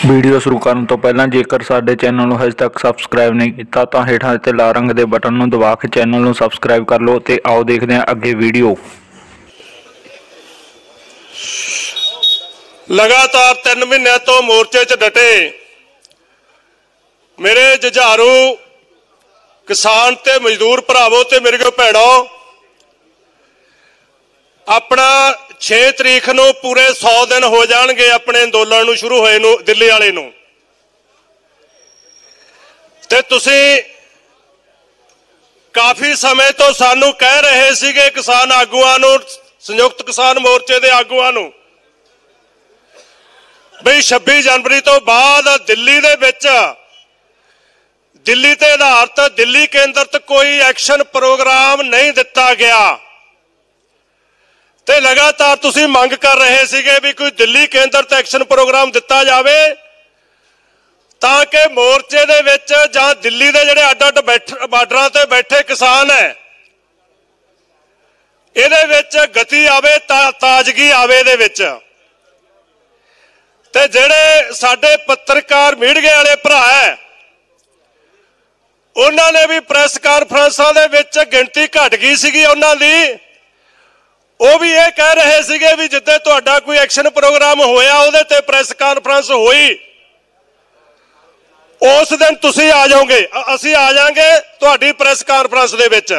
Video शुरू करने तो पहला जेकर साडे चैनल नूं हजे तक सबसक्राइब नहीं किया तो हेठां ते लाल रंग के बटन नूं दबा के चैनल नूं सबसक्राइब कर लो। ते आओ देखते हैं अगे वीडियो। लगातार 3 महीनों तो मोर्चे च डटे मेरे जुझारू किसान ते मजदूर भरावो ते मेरे को भैणों, अपना 6 तरीक नूं पूरे 100 दिन हो जाएंगे अपने अंदोलन नूं शुरू होए नूं दिल्ली वाले नूं। ते तुसीं काफ़ी समय तो सानू कह रहे सीगे किसान आगूआं नूं, संयुक्त किसान मोर्चे दे आगूआं नूं, बई 26 जनवरी तो बाद दिल्ली दे विच दिल्ली ते आधारित दिल्ली केंद्रित कोई एक्शन प्रोग्राम नहीं दिता गया। ते लगातार तुसीं मंग कर रहे सीगे भी कोई दिल्ली केंद्रित एक्शन प्रोग्राम दिता जावे ताकि मोर्चे दे विच जां दिल्ली दे जिहड़े अड्ड अड्ड बार्डरां ते बैठे किसान है इहदे विच गति आवे, ताजगी आवे दे विच। ते जिहड़े साडे पत्रकार मीडिया वाले भरा है उन्हां ने भी प्रेस कानफ्रेंसां दे विच गिणती घट गई सीगी उन्हां दी। वो भी ये कह रहे सीगे भी जिद्दे तुहाडा कोई एक्शन प्रोग्राम होया उहदे ते प्रेस कानफ्रेंस हुई उस दिन तुसीं आ जाओगे, असीं आ जाएंगे तुहाडी प्रेस कानफ्रेंस दे विच।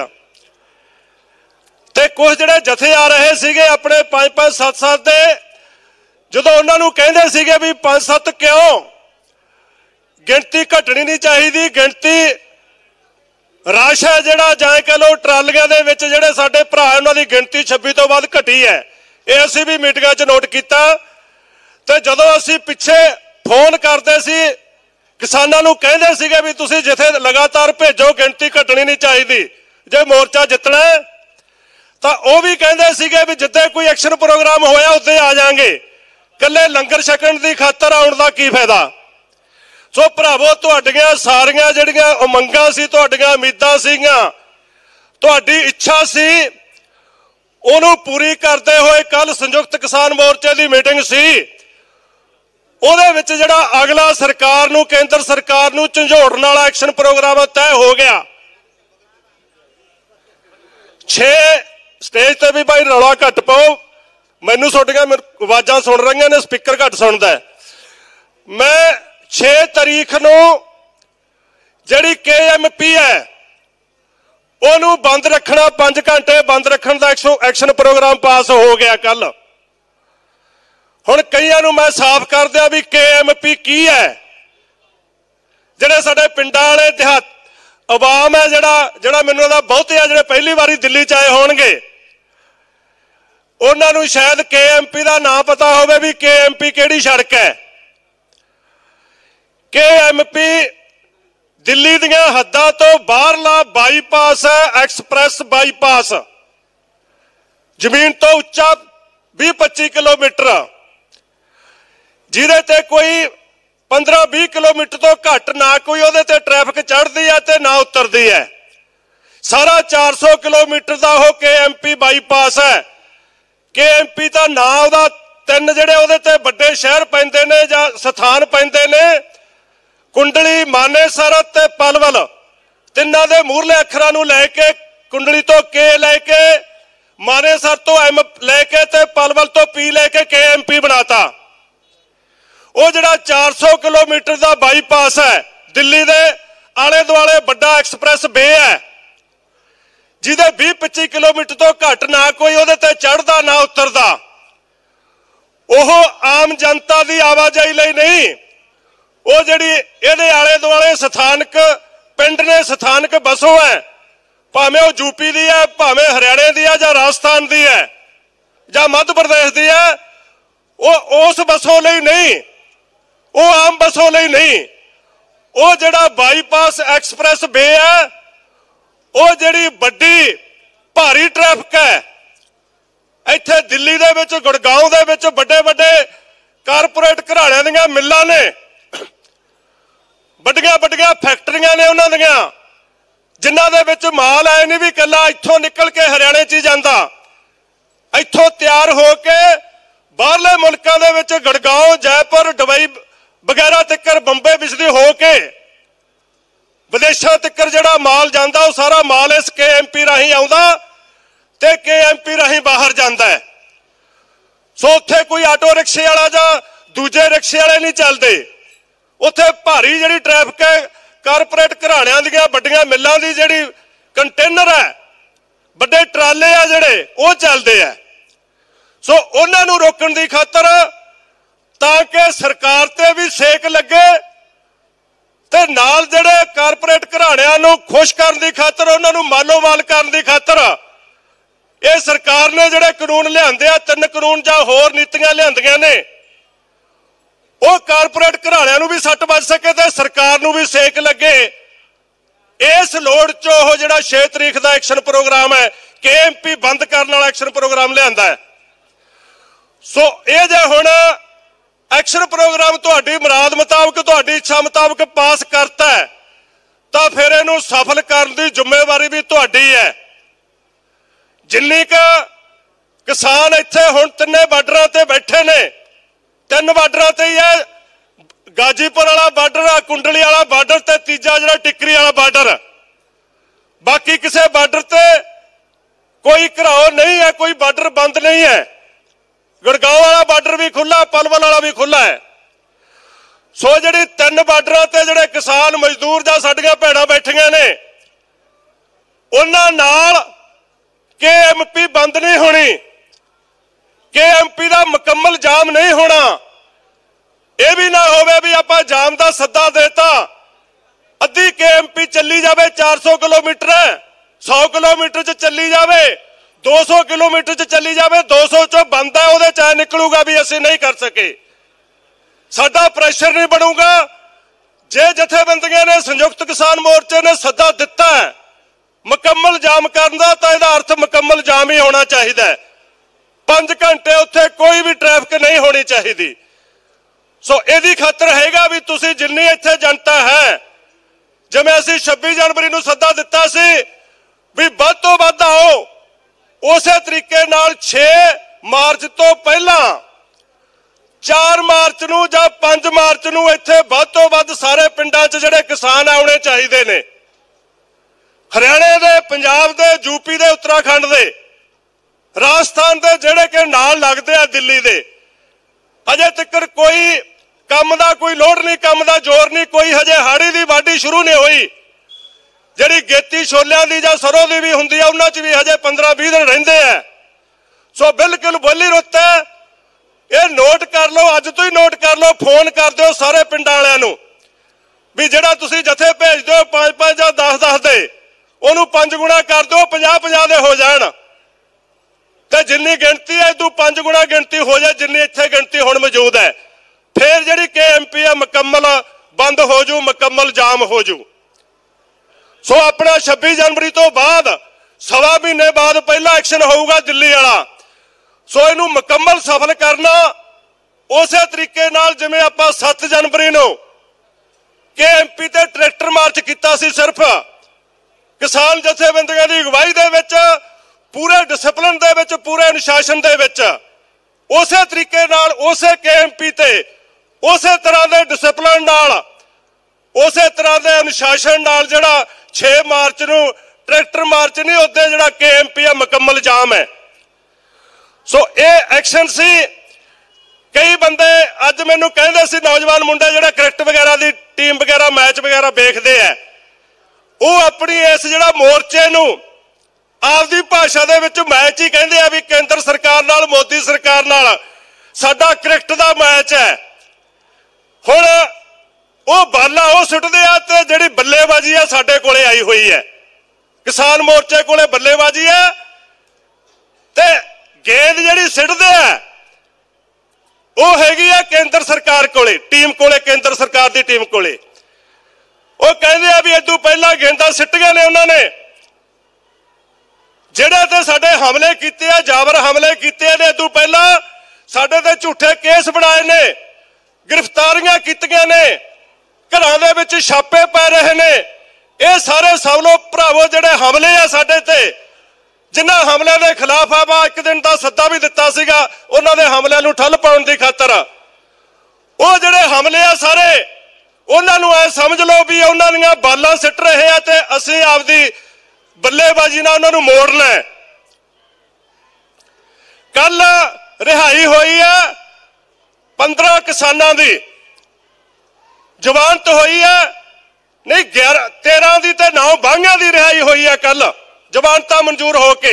ते कुछ जिहड़े जथे आ रहे सीगे अपने 5-5 7-7 दे, जदों उन्हां नूं कहिंदे सीगे भी 5-7 क्यों, गिणती घटनी नहीं चाहिदी, गिणती रश है जिहड़ा जाए कह लो ट्रालियां दे विच जिहड़े साडे भरा उन्हां दी गिणती 26 तो बाद घटी है, ये असीं भी मीटिंगां च नोट कीता। ते जदों असीं पिछे फोन करदे सी किसानां नूं कहिंदे सीगे भी तुसीं जिथे लगातार भेजो, गिणती घटनी नहीं चाहिदी जे मोर्चा जितना है, तां ओह भी कहिंदे सीगे भी जिद्दे कोई एक्शन प्रोग्राम होया उत्ते आ जाएंगे, कल्ले लंगर छकण दी खातर आउण दा की फायदा। सो भरावो तुहाडियां सारियां जिहड़ियां उमंगां सी, तुहाडियां उम्मीदां सीगियां, तुहाडी इच्छा सी, उहनूं पूरी करदे होए कल संयुक्त किसान मोर्चे दी मीटिंग सी, उहदे विच जिहड़ा अगला सरकार नूं, केंद्र सरकार नूं झंझोड़न वाला एक्शन प्रोग्राम तय हो गया। 6 स्टेज ते भी भाई रौला घट पाओ, मैनूं तुहाडियां आवाज़ां सुन रहीआं ने, स्पीकर घट सुणदा है। मैं 6 तारीख नूं जिहड़ी KMP है उहनूं बंद रखना, 5 घंटे बंद रखण दा एक्शन प्रोग्राम पास हो गया कल। हुण कईयां नूं मैं साफ कर दिया भी KMP की है। जिहड़े साडे पिंडां वाले देहात आवाम है, जिहड़ा मैनूं दा बहुते आ जिहड़े पहली वारी दिल्ली च आए होणगे, उन्हां नूं शायद KMP दा नाम पता होवे भी KMP किहड़ी सड़क है। KMP दिल्ली दियां हद्दां तो बाहरला बाईपास है, एक्सप्रैस बाईपास, जमीन तो उच्चा 20-25 किलोमीटर, जिहदे ते कोई 15-20 किलोमीटर तो घट ना कोई उहदे ते ट्रैफिक चढ़दी है ते ना उतरदी है। सारा 400 किलोमीटर का वो KMP बाईपास है। KMP का नाम उहदा 3 जिहड़े उहदे ते वड्डे शहर पैंदे ने जां स्थान पैंदे ने, कुंडली, मानेसर ते पलवल, तिन्हां दे मूहरले अखरां नूं लैके कुंडली तो K लैके, मानेसर तो M लैके ते पलवल तो P लैके KMP बनाता। वो जिहड़ा 400 किलोमीटर का बाईपास है, दिल्ली दे आले दुआले बड़ा एक्सप्रैस वे है, जिहदे 20-25 किलोमीटर तो घट ना कोई उहदे ते चढ़दा ना उतरदा। ओह आम जनता की आवाजाही लई नहीं, वो जिहड़ी इहदे आले दुआले स्थानक पिंड ने, स्थानक बसों है, भावें वो यूपी दी है, भावें हरियाणे दी है, जां राजस्थान दी है, जां मध्य प्रदेश दी है, वो उस बसों लई नहीं, वो आम बसों लई नहीं। वो जिहड़ा बाईपास एक्सप्रैस वे है, वो जिहड़ी वड्डी भारी ट्रैफिक है, इत्थे दिल्ली दे विच, गुड़गांव दे विच बड़े बड़े कारपोरेट घराणियां दीयां मिल्लां ने, बड़ियां बड़ियां फैक्टरियां ने उन्हां दीयां, जिन्हां दे विच माल आए नहीं भी कल्ला इत्थों निकल के हरियाणे च जांदा, इत्थों तैयार हो के बाहरले मुल्कां दे विच गुड़गांव, जयपुर, दुबई वगैरह तक बंबे बिजली हो के विदेशों तक जिहड़ा माल जांदा वो सारा माल इस KMP राही आउंदा ते KMP राही बाहर जांदा है। सो उत्थे कोई आटो रिक्शे वाला जां दूजे रिक्शे वाले नहीं चलते, उत्थे भारी जिहड़ी ट्रैफिक है कारपोरेट घराणियां दीयां वड्डियां मिल्लां दी जिहड़ी कंटेनर है बड़े ट्राले आ जिहड़े वो चलते हैं। सो उन्हां नूं रोकण दी खातर ताकि सरकार ते भी सेक लगे ते नाल जिहड़े कारपोरेट घराणियां नूं खुश करन दी खातर उन्हां नूं मालो माल करन दी खातर ये सरकार ने जिहड़े कानून लिआंदे आ 3 कानून जां होर नीतियां लिआंदियां ने वो कारपोरेट घराणियां नूं भी सੱਟ ਵੱਜ सके ते सरकार नूं भी सेक लगे। इस लोड़ चो वो जिहड़ा 6 तरीक का एक्शन प्रोग्राम है KMP बंद करने वाला एक्शन प्रोग्राम लिआंदा है। सो ये जे हुण एक्शन प्रोग्राम तुहाडी मुराद मुताबक तुहाडी इच्छा मुताबक पास करता है तो फिर इहनूं सफल करने की जिम्मेवारी भी तुहाडी है। जिन्नी क किसान इत्थे हुण 3 बार्डरां ते बैठे ने, 3 बार्डरां ते ही है, गाजीपुर वाला बार्डर, कुंडली वाला बार्डर ते तीजा जिहड़ा टिकरी वाला बार्डर। बाकी किसी बार्डर ते कोई घराव नहीं है, कोई बार्डर बंद नहीं है। गुड़गांव वाला बार्डर भी खुला, पलवल वाला भी खुला है। सो जिहड़ी 3 बार्डरां ते जिहड़े किसान मजदूर जां साडीआं भैणां बैठियां ने उन्हां नाल KMP बंद नहीं होनी, KMP का मुकम्मल जाम नहीं होना। यह भी ना होवे भी आप जाम का सद्दा देता अद्धी KMP चली जाए 400 किलोमीटर 100 किलोमीटर च चली जाए 200 किलोमीटर च चली जाए 200 चो बंद है वो चाहे निकलूगा भी असं नहीं कर सके। साडा प्रेशर नहीं बनूगा। जे जथेबंदियां ने संयुक्त किसान मोर्चे ने सद्दा दिता है मुकम्मल जाम करने का तो यह अर्थ मुकम्मल जाम ही होना चाहिए। 5 घंटे उत्थे कोई भी ट्रैफिक नहीं होनी चाहिए। सो यदी खातर हैगा भी तुसी जिन्नी इत्थे जनता है जिवें असीं 26 जनवरी नूं सद्दा दिता सी भी वध तों वध आओ, उसे तरीके नाल 6 मार्च तो पहला 4 मार्च नूं जां 5 मार्च नूं इत्थे वध तों वध सारे पिंडां 'च जिहड़े किसान आउणे चाहीदे ने। हरियाणे दे, पंजाब दे, यूपी दे, उत्तराखंड दे, राजस्थान दे जिहड़े कि नाल लगदे आ दिल्ली दे, अजे तक कोई काम का कोई लोड़ नहीं, काम का जोर नहीं, कोई हजे हाड़ी की वाढ़ी शुरू नहीं हुई। जिहड़ी गेती छोलियां दी जां सरों दी भी हुंदी आ उन्हां च भी हजे 15-20 दिन रहिंदे आ। सो बिल्कुल बोली रुत है, ये नोट कर लो, अज तो ही नोट कर लो, फोन कर दो सारे पिंडां वालियां नूं भी जिहड़ा तुसीं जथे भेज दो 5-5 जां 10-10 दे उहनूं 5 गुणा कर दो, 50-50 दे हो जाण ते जिन्नी गिणती है इदों 5 गुणा गिणती हो जाए जिन्नी इत्थे गिणती हुण मौजूद है। फिर जिहड़ी KMP है मुकम्मल बंद हो जू, मुकम्मल जाम हो जू। सो अपना 26 जनवरी तो बाद 1.25 महीने बाद पहला एक्शन होगा दिल्ली वाला। सो इनू मुकम्मल सफल करना उस तरीके नाल जिवें आपां 7 जनवरी नूं KMP ते ट्रैक्टर मार्च किया सी, सिर्फ किसान जथेबंदियां दी अगवाई दे विच पूरे डिसिपलिन दे विच, पूरे अनुशासन दे विच, उसे तरीके नाल उसे KMP ते उसे तरह के डिसिपलिन नाल, उसे तरह के अनुशासन नाल जिहड़ा 6 मार्च नूं ट्रैक्टर मार्च नहीं होते, जिहड़ा KMP है मुकम्मल जाम है। सो ये एक्शन सी। कई बंदे अज मैनूं कहंदे सी, नौजवान मुंडे जिहड़े क्रिकेट वगैरह की टीम वगैरह मैच वगैरह वेखदे आ, वो अपनी इस जिहड़ा मोर्चे नूं आपदी भाषा दे विच मैच ही कहंदे आ भी केंद्र सरकार नाल, मोदी सरकार नाल साडा क्रिकेट दा मैच है। हुण वो बाला वो सुटदे आ ते जिहड़ी बल्लेबाजी आ साडे कोले आई हुई है, किसान मोर्चे कोले बल्लेबाजी है ते गेंद जिहड़ी सिटदे आ वो हैगी है केंद्र सरकार कोले, टीम कोले, केंद्र सरकार दी टीम कोले। वो कहंदे आ भी इदों पहला गेंदां सिट्टियां ने उन्होंने जिहड़े ते साडे हमले कीते आ, जाबर हमले कीते ने, इदों पहला साडे ते झूठे केस बनाए ने, गिरफ्तारियां कीतियां ने, घरां दे विच छापे पै रहे ने। ये सारे सब लोग भरावो जिहड़े हमले आ साडे ते, जिन्हां हमलिਆਂ ਦੇ खिलाफ आ 1 दिन का सद्दा भी दिता सीगा उन्हां दे हमलिਆਂ ਨੂੰ ठल पाउण दी खातर, ਉਹ ਜਿਹੜੇ ਹਮਲੇ ਆ ਸਾਰੇ ਉਹਨਾਂ ਨੂੰ ਐ ਸਮਝ ਲਓ ਵੀ ਉਹਨਾਂ ਦੀਆਂ ਬਾਲਾਂ ਸਿੱਟ ਰਹੇ ਆ ਤੇ ਅਸੀਂ ਆਪਦੀ ਬੱਲੇਬਾਜ਼ੀ ਨਾਲ ਉਹਨਾਂ ਨੂੰ ਮੋੜਨਾ ਹੈ। ਕੱਲ ਰਿਹਾਈ ਹੋਈ ਹੈ 15 ਕਿਸਾਨਾਂ ਦੀ ਜ਼ਮਾਨਤ ਹੋਈ ਹੈ, नहीं 13 ਦੀ ਤੇ 9 ਬਾਂਗਾਂ ਦੀ ਰਿਹਾਈ ਹੋਈ ਹੈ ਕੱਲ ਜ਼ਮਾਨਤਾਂ ਮਨਜ਼ੂਰ ਹੋ ਕੇ।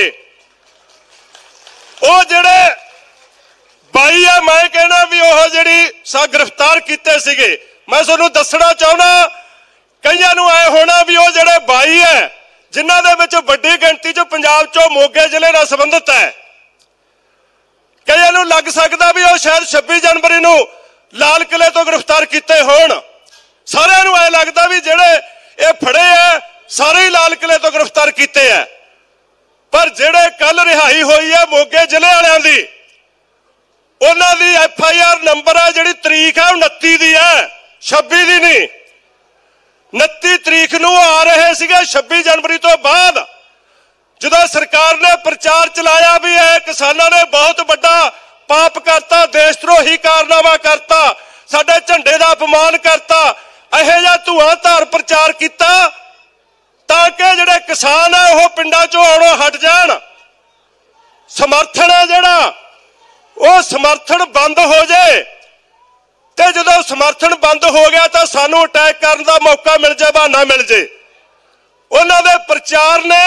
ਉਹ ਜਿਹੜੇ 22 ਹੈ ਮੈਂ कहना भी ਉਹ ਜਿਹੜੀ ਸਾ ਗ੍ਰਿਫਤਾਰ ਕੀਤੇ ਸੀਗੇ, मैं ਤੁਹਾਨੂੰ ਦੱਸਣਾ ਚਾਹੁੰਦਾ ਕਈਆਂ ਨੂੰ ਐ ਹੋਣਾ ਵੀ ਉਹ ਜਿਹੜੇ 22 ਹੈ ਜਿਨ੍ਹਾਂ ਦੇ ਵਿੱਚ ਵੱਡੀ ਗਿਣਤੀ 'ਚ ਪੰਜਾਬ 'ਚੋਂ ਮੋਗੇ ਜ਼ਿਲ੍ਹੇ ਨਾਲ ਸੰਬੰਧਿਤ ਹੈ, ਕਈਆਂ ਨੂੰ ਲੱਗ ਸਕਦਾ ਵੀ ਉਹ ਸ਼ਾਇਦ 26 ਜਨਵਰੀ ਨੂੰ ਲਾਲ ਕਿਲੇ ਤੋਂ ਗ੍ਰਿਫਤਾਰ ਕੀਤੇ ਹੋਣ। ਸਾਰਿਆਂ ਨੂੰ ਐ ਲੱਗਦਾ ਵੀ ਜਿਹੜੇ ਇਹ ਫੜੇ ਆ ਸਾਰੇ ਹੀ ਲਾਲ ਕਿਲੇ ਤੋਂ ਗ੍ਰਿਫਤਾਰ ਕੀਤੇ ਆ, ਪਰ ਜਿਹੜੇ ਕੱਲ ਰਿਹਾਈ ਹੋਈ ਹੈ ਮੋਗੇ ਜ਼ਿਲ੍ਹੇ ਵਾਲਿਆਂ ਦੀ ਉਹਨਾਂ ਦੀ FIR ਨੰਬਰ ਹੈ ਜਿਹੜੀ ਤਰੀਕ ਹੈ 29 ਦੀ ਹੈ, 26 ਦੀ ਨਹੀਂ। 29 ਤਰੀਕ ਨੂੰ ਆ ਰਹੇ ਸੀਗੇ 26 ਜਨਵਰੀ ਤੋਂ ਬਾਅਦ ਜਦੋਂ ਸਰਕਾਰ ਨੇ ਪ੍ਰਚਾਰ ਚਲਾਇਆ ਵੀ ਇਹ ਕਿਸਾਨਾਂ ਨੇ ਬਹੁਤ ਵੱਡਾ ਪਾਪ ਕਰਤਾ, ਦੇਸ਼ ਧਰੋਹੀ ਕਾਰਨਾਮਾ ਕਰਤਾ, ਸਾਡੇ ਝੰਡੇ ਦਾ ਅਪਮਾਨ ਕਰਤਾ, ਇਹੋ ਜਿਹਾ ਧੂਆਂਧਾਰ ਪ੍ਰਚਾਰ ਕੀਤਾ ਤਾਂ ਕਿ ਜਿਹੜੇ ਕਿਸਾਨ ਆ ਉਹ ਪਿੰਡਾਂ ਚੋਂ ਆਉਣੋਂ ਹਟ ਜਾਣ। ਸਮਰਥਨ ਹੈ ਜਿਹੜਾ ਉਹ ਸਮਰਥਨ ਬੰਦ ਹੋ ਜਾਏ ਤੇ ਜਦੋਂ ਸਮਰਥਨ ਬੰਦ ਹੋ ਗਿਆ ਤਾਂ ਸਾਨੂੰ ਅਟੈਕ ਕਰਨ ਦਾ ਮੌਕਾ ਮਿਲ ਜਾਏ, ਬਹਾਨਾ ਮਿਲ ਜੇ। ਉਹਨਾਂ ਦੇ ਪ੍ਰਚਾਰ ਨੇ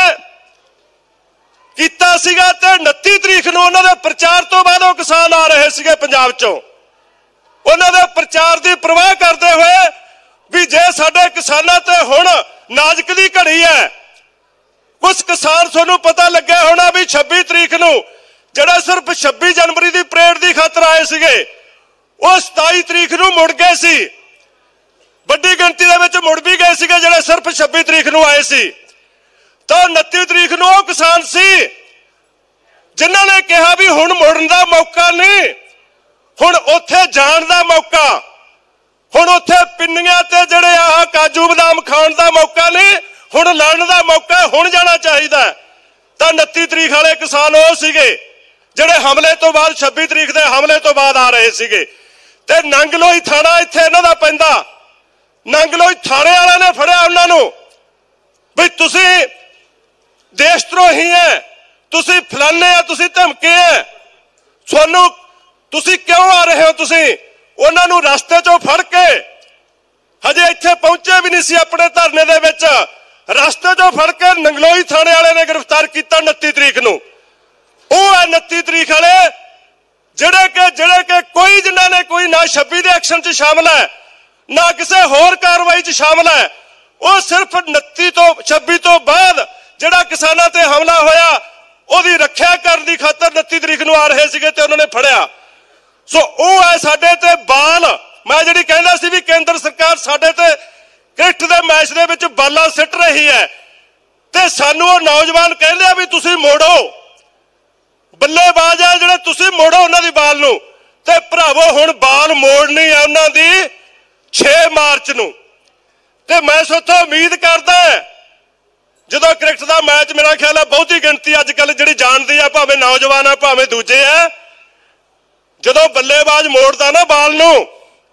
ਕੀਤਾ ਸੀਗਾ ਤੇ 29 ਤਰੀਕ ਨੂੰ ਉਹਨਾਂ ਦੇ ਪ੍ਰਚਾਰ ਤੋਂ ਬਾਅਦ ਉਹ ਕਿਸਾਨ ਆ ਰਹੇ ਸੀਗੇ ਪੰਜਾਬ ਚੋਂ। ਉਹਨਾਂ ਦੇ ਪ੍ਰਚਾਰ ਦੀ ਪਰਵਾਹ ਕਰਦੇ ਹੋਏ ਵੀ ਜੇ ਸਾਡੇ ਕਿਸਾਨਾਂ ਤੇ ਹੁਣ ਨਾਜ਼ੁਕ ਦੀ ਘੜੀ ਹੈ, ਕੁਝ ਕਿਸਾਨ ਤੁਹਾਨੂੰ ਪਤਾ ਲੱਗਿਆ ਹੋਣਾ ਵੀ 26 ਤਰੀਕ ਨੂੰ ਜਿਹੜਾ ਸਿਰਫ 26 ਜਨਵਰੀ ਦੀ ਪਰੇਡ ਦੀ ਖਾਤਰ ਆਏ ਸੀਗੇ ਉਹ 27 ਤਰੀਕ ਨੂੰ ਮੁੜ ਗਏ ਸੀ। ਵੱਡੀ ਗਿਣਤੀ ਦੇ ਵਿੱਚ ਮੁੜ ਵੀ ਗਏ ਸੀਗੇ ਜਿਹੜੇ ਸਿਰਫ 26 ਤਰੀਕ ਨੂੰ ਆਏ ਸੀ। ਤਾਂ 29 ਤਰੀਕ ਨੂੰ ਉਹ ਕਿਸਾਨ ਸੀ ਜਿਨ੍ਹਾਂ ਨੇ ਕਿਹਾ ਵੀ ਹੁਣ ਮੁੜਨ ਦਾ ਮੌਕਾ ਨਹੀਂ, ਹੁਣ ਉੱਥੇ ਜਾਣ ਦਾ ਮੌਕਾ, ਹੁਣ ਉੱਥੇ ਪਿੰਨੀਆਂ ਤੇ ਜਿਹੜੇ ਆਹ ਕਾਜੂ ਬਦਾਮ ਖਾਣ ਦਾ ਮੌਕਾ ਨਹੀਂ, ਹੁਣ ਲੜਨ ਦਾ ਮੌਕਾ, ਹੁਣ ਜਾਣਾ ਚਾਹੀਦਾ। ਤਾਂ 29 ਤਰੀਕ ਵਾਲੇ ਕਿਸਾਨ ਉਹ ਸੀਗੇ ਜਿਹੜੇ ਹਮਲੇ ਤੋਂ ਬਾਅਦ 26 ਤਰੀਕ ਦੇ ਹਮਲੇ ਤੋਂ ਬਾਅਦ ਆ ਰਹੇ ਸੀਗੇ। ਤੇ ਨੰਗਲੋਈ ਥਾਣਾ ਇੱਥੇ ਇਹਨਾਂ ਦਾ ਪੈਂਦਾ, ਨੰਗਲੋਈ ਥਾਣੇ ਵਾਲਿਆਂ ਨੇ ਫੜਿਆ ਉਹਨਾਂ ਨੂੰ ਵੀ ਤੁਸੀਂ ਦੇਸ਼ ਧਰੋਹੀ ਹੈ, ਤੁਸੀਂ ਫਲਾਣੇ ਆ, ਤੁਸੀਂ ਧਮਕੇ ਹੈ, ਤੁਹਾਨੂੰ ਤੁਸੀਂ ਕਿਉਂ ਆ ਰਹੇ ਹੋ? ਤੁਸੀਂ ਉਹਨਾਂ ਨੂੰ ਰਸਤੇ ਚੋਂ ਫੜ ਕੇ ਹਜੇ ਇੱਥੇ ਪਹੁੰਚੇ ਵੀ ਨਹੀਂ ਸੀ ਆਪਣੇ ਧਰਨੇ ਦੇ ਵਿੱਚ, ਰਸਤੇ ਚੋਂ ਫੜ ਕੇ ਨੰਗਲੋਈ ਥਾਣੇ ਵਾਲੇ ਨੇ ਗ੍ਰਿਫਤਾਰ ਕੀਤਾ 29 ਤਰੀਕ ਨੂੰ। ਉਹ ਹੈ 29 ਤਰੀਕ ਵਾਲੇ ਜਿਹੜੇ ਕਿ ਕੋਈ ਜਿਨ੍ਹਾਂ ਨੇ ਕੋਈ ਨਾ 26 ਦੇ ਐਕਸ਼ਨ 'ਚ ਸ਼ਾਮਲ ਹੈ ਨਾ ਕਿਸੇ ਹੋਰ ਕਾਰਵਾਈ 'ਚ ਸ਼ਾਮਲ ਹੈ, ਉਹ ਸਿਰਫ 29 ਤੋਂ 26 ਤੋਂ ਬਾਅਦ ਜਿਹੜਾ ਕਿਸਾਨਾਂ ਤੇ ਹਮਲਾ ਹੋਇਆ ਉਹਦੀ ਰੱਖਿਆ ਕਰਨ ਦੀ ਖਾਤਰ 29 ਤਰੀਕ ਨੂੰ ਆ ਰਹੇ ਸੀਗੇ ਤੇ ਉਹਨਾਂ ਨੇ ਫੜਿਆ। ਸੋ ਉਹ ਹੈ ਸਾਡੇ ਤੇ ਬਾਲ। ਮੈਂ ਜਿਹੜੀ ਕਹਿੰਦਾ ਸੀ ਵੀ ਕੇਂਦਰ ਸਰਕਾਰ ਸਾਡੇ ਤੇ ਕ੍ਰਿਕਟ ਦੇ ਮੈਚ ਦੇ ਵਿੱਚ ਬਾਲਾਂ ਸਿੱਟ ਰਹੀ ਹੈ ਤੇ ਸਾਨੂੰ ਉਹ ਨੌਜਵਾਨ ਕਹਿੰਦੇ ਆ ਵੀ ਤੁਸੀਂ ਮੋੜੋ, ਬੱਲੇਬਾਜ਼ ਆ ਜਿਹੜੇ ਤੁਸੀਂ ਮੋੜੋ ਉਹਨਾਂ ਦੀ ਬਾਲ ਨੂੰ। ਤੇ ਭਰਾਵੋ ਹੁਣ ਬਾਲ ਮੋੜਨੀ ਆ ਉਹਨਾਂ ਦੀ 6 ਮਾਰਚ ਨੂੰ। ਤੇ ਮੈਂ ਸੋਥੋਂ ਉਮੀਦ ਕਰਦਾ ਜਦੋਂ ਕ੍ਰਿਕਟ ਦਾ ਮੈਚ ਮੇਰਾ ਖਿਆਲ ਹੈ ਬਹੁਤੀ ਗਿਣਤੀ ਅੱਜ ਕੱਲ ਜਿਹੜੀ ਜਾਣਦੀ ਆ, ਭਾਵੇਂ ਨੌਜਵਾਨ ਆ ਭਾਵੇਂ ਦੂਜੇ ਆ, ਜਦੋਂ ਬੱਲੇਬਾਜ਼ ਮੋੜਦਾ ਨਾ ਬਾਲ ਨੂੰ,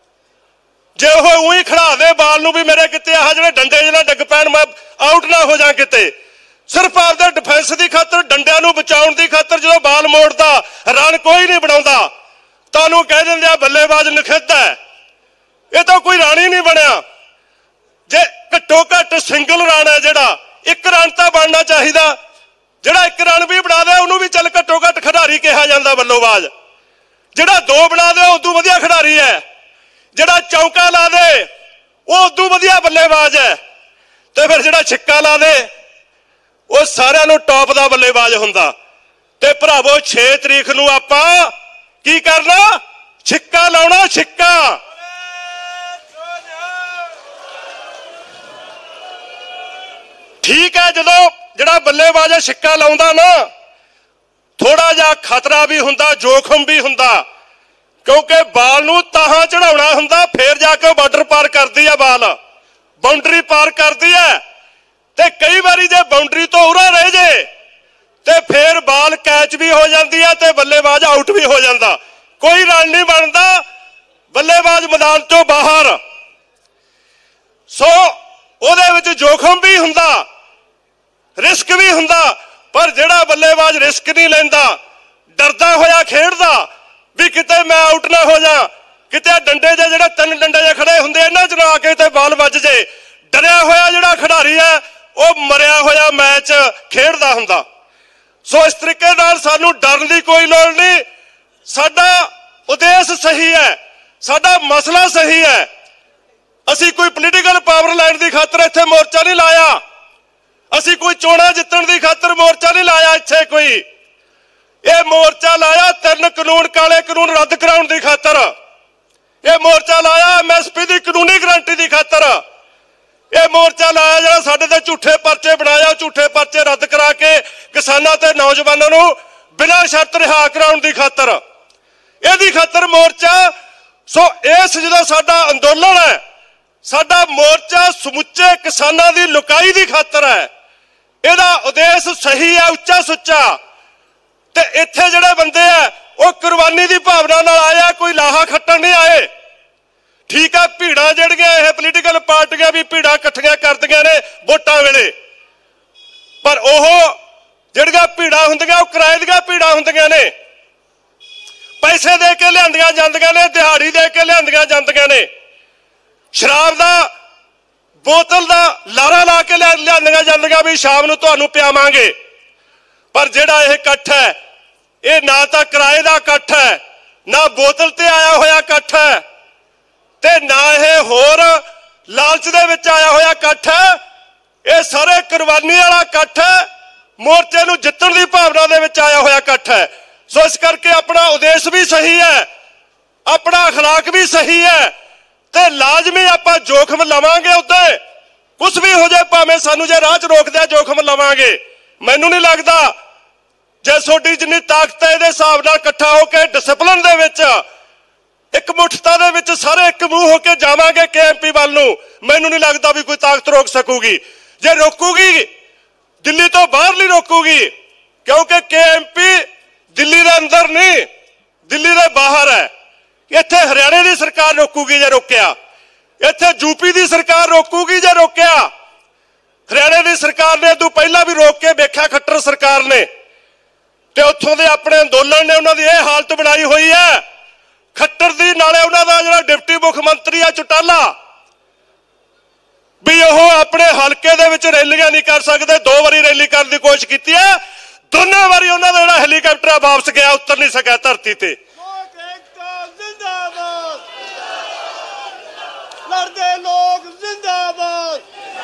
ਜੇ ਉਹ ਉਹੀ ਖੜਾ ਦੇ ਬਾਲ ਨੂੰ ਵੀ ਮੇਰੇ ਕਿਤੇ ਆਹ ਜਿਹੜੇ ਡੰਡੇ ਜਿਹਨਾਂ ਡਿੱਗ ਪੈਣ ਮੈਂ ਆਊਟ ਨਾ ਹੋ ਜਾ ਕਿਤੇ, ਸਿਰਫ ਆਪਦੇ ਡਿਫੈਂਸ ਦੀ ਖਾਤਰ ਡੰਡਿਆਂ ਨੂੰ ਬਚਾਉਣ ਦੀ ਖਾਤਰ ਜਦੋਂ ਬਾਲ ਮੋੜਦਾ ਰਨ ਕੋਈ ਨਹੀਂ ਬਣਾਉਂਦਾ ਤਾਂ ਉਹਨੂੰ ਕਹਿ ਦਿੰਦੇ ਆ ਬੱਲੇਬਾਜ਼ ਨਖਿੱਧ ਹੈ। ਇਹ ਤਾਂ ਕੋਈ ਰਨ ਹੀ ਨਹੀਂ ਬਣਿਆ। ਜੇ ਘੱਟੋ ਘੱਟ ਸਿੰਗਲ ਰਨ ਹੈ ਜਿਹੜਾ 1 ਰਨ ਤਾਂ ਬਣਨਾ ਚਾਹੀਦਾ, ਜਿਹੜਾ 1 ਰਨ ਵੀ ਬਣਾ ਦੇ ਉਹਨੂੰ ਵੀ ਚੱਲ ਘੱਟੋ ਘੱਟ ਖਿਡਾਰੀ ਕਿਹਾ ਜਾਂਦਾ ਬੱਲੋਬਾਜ਼। ਜਿਹੜਾ 2 ਬਣਾ ਦੇ ਉਦੋਂ ਵਧੀਆ ਖਿਡਾਰੀ ਹੈ, ਜਿਹੜਾ ਚੌਕਾ ਲਾ ਦੇ ਉਹ ਉਦੋਂ ਵਧੀਆ ਬੱਲੇਬਾਜ਼ ਹੈ, ਤੇ ਫਿਰ ਜਿਹੜਾ ਛਿੱਕਾ ਲਾ ਦੇ ਉਹ ਸਾਰਿਆਂ ਨੂੰ ਟੌਪ ਦਾ ਬੱਲੇਬਾਜ਼ ਹੁੰਦਾ। ਤੇ ਭਰਾਵੋ 6 ਤਰੀਕ ਨੂੰ ਆਪਾਂ ਕੀ ਕਰਨਾ? ਛਿੱਕਾ ਲਾਉਣਾ, ਛਿੱਕਾ। ਠੀਕ ਹੈ, ਜਦੋਂ ਜਿਹੜਾ ਬੱਲੇਬਾਜ਼ ਹੈ ਛਿੱਕਾ ਲਾਉਂਦਾ ਨਾ ਥੋੜਾ ਜਿਹਾ ਖਤਰਾ ਵੀ ਹੁੰਦਾ, ਜੋਖਮ ਵੀ ਹੁੰਦਾ, ਕਿਉਂਕਿ ਬਾਲ ਨੂੰ ਤਾਹਾਂ ਚੜਾਉਣਾ ਹੁੰਦਾ, ਫੇਰ ਜਾ ਕੇ ਬਾਰਡਰ ਪਾਰ ਕਰਦੀ ਆ ਬਾਲ, ਬਾਉਂਡਰੀ ਪਾਰ ਕਰਦੀ ਹੈ। ਤੇ ਕਈ ਵਾਰੀ ਜੇ ਬਾਉਂਡਰੀ ਤੋਂ ਉਰਾ ਰਹਿ ਜੇ ਤੇ ਫੇਰ ਬਾਲ ਕੈਚ ਵੀ ਹੋ ਜਾਂਦੀ ਹੈ ਤੇ ਬੱਲੇਬਾਜ਼ ਆਊਟ ਵੀ ਹੋ ਜਾਂਦਾ, ਕੋਈ ਰਨ ਨਹੀਂ ਬਣਦਾ। ਬੱਲੇਬਾਜ਼ मैदान चों बाहर। सो ਉਹਦੇ ਵਿੱਚ जोखम भी हुंदा, रिस्क भी हुंदा, पर ਜਿਹੜਾ ਬੱਲੇਬਾਜ਼ रिस्क नहीं ਲੈਂਦਾ, डरदा होया खेडदा भी किते मैं आउट ना हो जा, किते डंडे जे ਜਿਹੜੇ ਤਿੰਨ ਡੰਡੇ ਜੇ ਖੜੇ ਹੁੰਦੇ ਇਹਨਾਂ 'ਚ ਨਾ ਆ ਕੇ ਤੇ ਬਾਲ ਵੱਜ ਜੇ, डरिया होया ਜਿਹੜਾ खिडारी है ਉਹ मरिया होया मैच खेडदा हुंदा। सो इस तरीके नाल सानू डरन दी कोई लोड़ नहीं। साडा उद्देश सही है, साडा मसला सही है। असी कोई पोलीटिकल पावर लैण दी खातर इत्थे मोर्चा नहीं लाया, असी कोई चोणां जितण दी खातर मोर्चा नहीं लाया। इत्थे कोई ये मोर्चा लाया 3 कानून काले कानून रद्द कराउण दी खातर, ये मोर्चा लाया MSP दी कानूनी गारंटी दी खातर, ये मोर्चा लाया जिहड़ा साडे ते झूठे परचे बनाया, झूठे परचे रद्द करा के किसानां ते नौजवानां नूं बिना शर्त रिहा कराउण दी खातर, इहदी खातर मोर्चा। सो इस जो साडा अंदोलन है, साडा मोर्चा समुचे किसानां दी लुकाई दी खातर है। इहदा उद्देश सही है, उच्चा सुच्चा। ते इत्थे जिहड़े बंदे है वो कुर्बानी दी भावना नाल आया, कोई लाहा खट्टण नहीं आए। ठीक है, भीड़ा जिहड़ियां यह पोलीटिकल पार्टियां भी भीड़ा इकट्ठियां करदियां ने वोटां वेले, पर ओह जिहड़ियां भीड़ा हुंदियां वो किराए दीयां भीड़ा हुंदियां ने, पैसे दे के लिआंदियां जांदियां ने, दिहाड़ी दे के लिआंदियां जांदियां ने, शराब दा बोतल दा लारा ला के लिआंदियां जांदियां भी शाम नूं तुहानूं पिआवांगे। पर जिहड़ा यह इकट्ठ है ये ना तां किराए दा इकट्ठ है, ना बोतल ते आया होया इकट्ठ है, ते ना यह होर लालच दे विच आया होया इकट्ठ है। ये सारे कुर्बानी वाला इकट्ठ है, मोर्चे नूं जितण दी भावना दे विच आया होया इकट्ठ है। सो इस करके अपना उद्देश भी सही है, अपना अखलाक भी सही है, ते लाजमी आपां जोखम लवांगे। उत्ते कुछ भी हो जाए, भावें सानू जे राह च रोक दिया जोखम लवांगे। मैनूं नहीं लगदा जे सोडी जिन्नी ताकत है इहदे हिसाब नाल इकट्ठा होकर डिसिपलिन दे विच एकमुठता दे विच सारे एक मूंह होकर जावांगे KMP वल नूं, मैनूं नहीं लगदा भी कोई ताकत रोक सकूगी। जे रोकूगी दिल्ली तो बाहर नहीं रोकूगी, क्योंकि KMP दिल्ली दे अंदर नहीं, दिल्ली दे बाहर है। इत्थे हरियाणे दी सरकार रोकूगी जे रोकिया, इत्थे यूपी दी सरकार रोकूगी जे रोकिया। हरियाणे दी सरकार ने इदों पहला भी रोक के वेख्या खट्टर सरकार ने, ते उत्थों दे अपने अंदोलन ने उन्हां दी इह हालत बनाई हुई है। खट्टर दी नाले उन्हां दा जिहड़ा डिप्टी मुख मंत्री है चौटाला भी ओह अपने हलके दे विच रैलियां नहीं कर सकदे। 2 वारी रैली करने की कोशिश की है, दोनों वारी उन्हां दा जिहड़ा हैलीकॉप्टर वापस गया, उतर नहीं सकिया धरती ते। लड़दे लोग जिंदाबाद।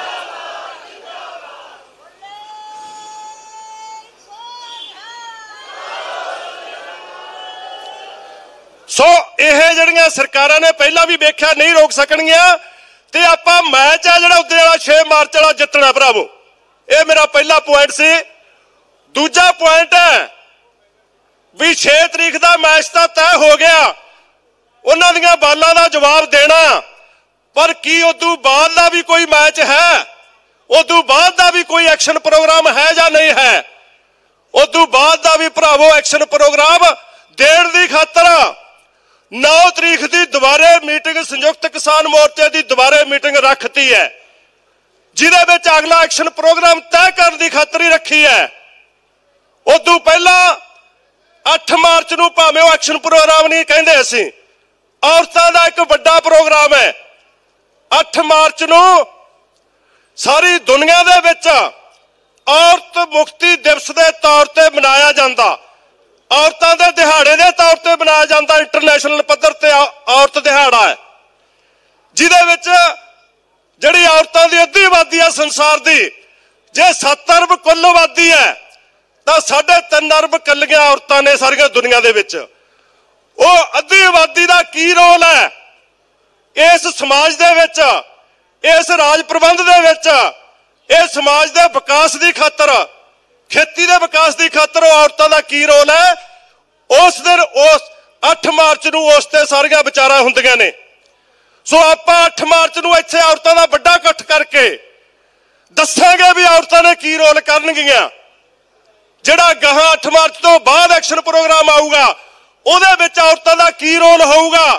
सो यह जिहड़ियां सरकारां ने पहला भी वेख्या नहीं रोक सकणगियां, ते आपां मैच है जिहड़ा उद्दे वाला 6 मार्च वाला जितना भरावो। यह मेरा पहला पॉइंट सी। दूजा पॉइंट है भी 6 तरीक का मैच तो तय हो गया, उन्हां दीयां बालां दा जवाब देना, पर की उदों बाद दा भी कोई मैच है, उदों बाद दा भी कोई एक्शन प्रोग्राम है या नहीं है? उदों बाद दा भी भरावो एक्शन प्रोग्राम देण दी खातर 9 तरीक की दोबारे मीटिंग संयुक्त किसान मोर्चे की दोबारे मीटिंग रखती है, जिहदे विच अगला एक्शन प्रोग्राम तय करने की खातर ही रखी है। उदों पहला 8 मार्च नूं भावें वो एक्शन प्रोग्राम नहीं कहंदे, असीं औरतां दा एक वड्डा प्रोग्राम है। 8 मार्च नूं सारी दुनिया दे विच औरत मुक्ति दिवस के तौर पर मनाया जाता, औरतां दे दिहाड़े के तौर पर मनाया जाता, इंटरनेशनल पद्धर ते औरत दिहाड़ा है, जिहदे विच जिहड़ी औरतां दी अद्धी आबादी है संसार दी, जे 7 अरब कुल आबादी है तो 3.5 अरब कल्लियां औरतां ने सारिया दुनिया दे विच। वो अद्धी आबादी का की रोल है इस समाज दे विच, इस राज प्रबंध दे विच, इस समाज दे विकास की खातर, खेती के विकास की खातर औरतों का की रोल है? उस दिन उस 8 मार्च नूं उस ते सारियां विचारां हुंदियां ने। सो आपां 8 मार्च नूं इत्थे औरतों का वड्डा इकट्ठ करके दस्सांगे भी औरतों ने की रोल करनगियां। जिहड़ा गहां 8 मार्च तो बाद एक्शन प्रोग्राम आऊगा उहदे विच औरतों का की रोल होऊगा,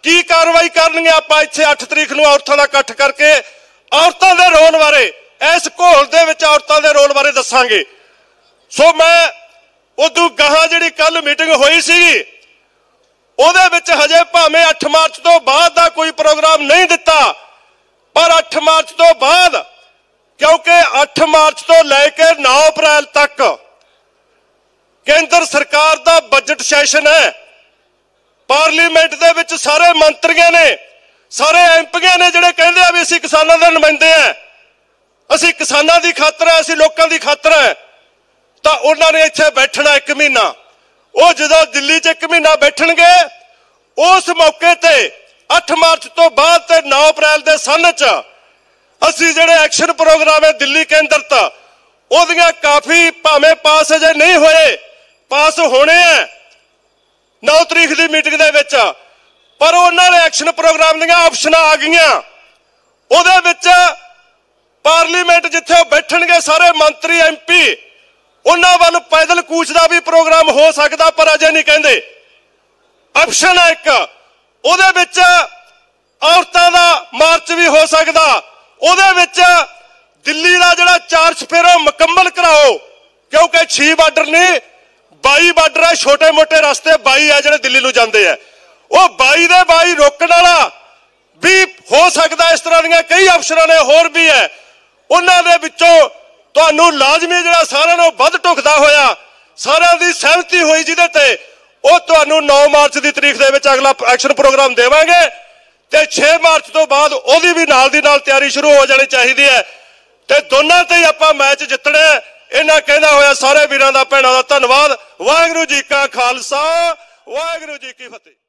की कार्रवाई करनगे। आपां इत्थे 8 तरीक नूं औरतां दा इकट्ठ करके औरतां दे रोल बारे, इस घोल दे विच औरतां दे रोल बारे दस्सांगे। सो मैं उदों गहां जिहड़ी कल मीटिंग होई सी ਉਹਦੇ ਵਿੱਚ ਹਜੇ ਭਾਵੇਂ 8 ਮਾਰਚ ਤੋਂ ਬਾਅਦ ਦਾ ਕੋਈ ਪ੍ਰੋਗਰਾਮ ਨਹੀਂ ਦਿੱਤਾ, ਪਰ 8 ਮਾਰਚ ਤੋਂ ਬਾਅਦ, ਕਿਉਂਕਿ 8 ਮਾਰਚ ਤੋਂ ਲੈ ਕੇ 9 ਅਪ੍ਰੈਲ ਤੱਕ ਕੇਂਦਰ ਸਰਕਾਰ ਦਾ ਬਜਟ ਸੈਸ਼ਨ ਹੈ। ਪਾਰਲੀਮੈਂਟ ਦੇ ਵਿੱਚ ਸਾਰੇ ਮੰਤਰੀਆਂ ਨੇ, ਸਾਰੇ ਐਮਪੀਆਂ ਨੇ ਜਿਹੜੇ ਕਹਿੰਦੇ ਆ ਵੀ ਅਸੀਂ ਕਿਸਾਨਾਂ ਦੇ ਨੁਮਾਇੰਦੇ ਆ, ਅਸੀਂ ਕਿਸਾਨਾਂ ਦੀ ਖਾਤਰ ਹੈ, ਅਸੀਂ ਲੋਕਾਂ ਦੀ ਖਾਤਰ ਹੈ, ਤਾਂ ਉਹਨਾਂ ਨੇ ਇੱਥੇ ਬੈਠਣਾ 1 ਮਹੀਨਾ। ਉਹ ਜਦੋਂ ਦਿੱਲੀ 'ਚ 1 ਮਹੀਨਾ ਬੈਠਣਗੇ, ਉਸ ਮੌਕੇ ਤੇ 8 ਮਾਰਚ ਤੋਂ ਬਾਅਦ ਤੇ 9 ਅਪ੍ਰੈਲ ਦੇ ਸੰਨ 'ਚ ਅਸੀਂ ਜਿਹੜੇ ਐਕਸ਼ਨ ਪ੍ਰੋਗਰਾਮ ਹੈ ਦਿੱਲੀ ਕੇਂਦਰਤ, ਉਹਦੀਆਂ ਕਾਫੀ ਭਾਵੇਂ ਪਾਸ ਅਜੇ ਨਹੀਂ ਹੋਏ, ਪਾਸ ਹੋਣੇ ਆ 9 ਤਰੀਕ ਦੀ ਮੀਟਿੰਗ ਦੇ ਵਿੱਚ, ਪਰ ਉਹਨਾਂ ਦੇ ਐਕਸ਼ਨ ਪ੍ਰੋਗਰਾਮ ਦੀਆਂ ਆਪਸ਼ਨਾਂ ਆ ਗਈਆਂ। ਉਹਦੇ ਵਿੱਚ ਪਾਰਲੀਮੈਂਟ ਜਿੱਥੇ ਬੈਠਣਗੇ ਸਾਰੇ ਮੰਤਰੀ ਐਮਪੀ, ਉਹਨਾਂ ਵੱਲ ਪੈਦਲ ਕੂਚ ਦਾ ਵੀ ਪ੍ਰੋਗਰਾਮ ਹੋ ਸਕਦਾ, ਪਰ ਅਜੇ ਨਹੀਂ ਕਹਿੰਦੇ। ਆਪਸ਼ਨ ਹੈ ਇੱਕ, ਉਹਦੇ ਵਿੱਚ ਔਰਤਾਂ ਦਾ ਮਾਰਚ ਵੀ ਹੋ ਸਕਦਾ। ਉਹਦੇ ਵਿੱਚ ਦਿੱਲੀ ਦਾ ਜਿਹੜਾ 4 ਚੁਫੇਰਾ ਮੁਕੰਮਲ ਕਰਾਓ, ਕਿਉਂਕਿ 6 ਬਾਰਡਰ ਨਹੀਂ 22 ਬਾਰਡਰ ਹੈ, ਛੋਟੇ ਮੋਟੇ ਰਸਤੇ 22 ਹੈ ਜਿਹੜੇ ਦਿੱਲੀ ਨੂੰ ਜਾਂਦੇ ਆ, ਉਹ 22 ਦੇ 22 ਰੋਕਣ ਵਾਲਾ ਵੀ ਹੋ ਸਕਦਾ। ਇਸ ਤਰ੍ਹਾਂ ਦੀਆਂ ਕਈ ਆਪਸ਼ਨਾਂ ਨੇ, ਹੋਰ ਵੀ ਹੈ। ਉਹਨਾਂ ਦੇ ਵਿੱਚੋਂ ਤੁਹਾਨੂੰ ਲਾਜ਼ਮੀ ਜਿਹੜਾ ਸਾਰਿਆਂ ਨੂੰ ਵੱਧ ਢੁਕਦਾ ਹੋਇਆ, ਸਾਰਿਆਂ ਦੀ ਸਹਿਮਤੀ ਹੋਈ ਜਿਹਦੇ ਤੇ, ਉਹ ਤੁਹਾਨੂੰ 9 ਮਾਰਚ ਦੀ ਤਰੀਕ ਦੇ ਵਿੱਚ ਅਗਲਾ ਐਕਸ਼ਨ ਪ੍ਰੋਗਰਾਮ ਦੇਵਾਂਗੇ, ਤੇ 6 ਮਾਰਚ ਤੋਂ ਬਾਅਦ ਉਹਦੀ ਵੀ ਨਾਲ ਦੀ ਨਾਲ ਤਿਆਰੀ ਸ਼ੁਰੂ ਹੋ ਜਾਣੀ ਚਾਹੀਦੀ ਹੈ, ਤੇ ਦੋਨਾਂ ਤੇ ਹੀ ਆਪਾਂ ਮੈਚ ਜਿੱਤਣਾ। ਇਹਨਾਂ ਕਹਿੰਦਾ ਹੋਇਆ ਸਾਰੇ ਵੀਰਾਂ ਦਾ ਭੈਣਾਂ ਦਾ ਧੰਨਵਾਦ। ਵਾਹਿਗੁਰੂ ਜੀ ਕਾ ਖਾਲਸਾ, ਵਾਹਿਗੁਰੂ ਜੀ ਕੀ ਫਤਿਹ।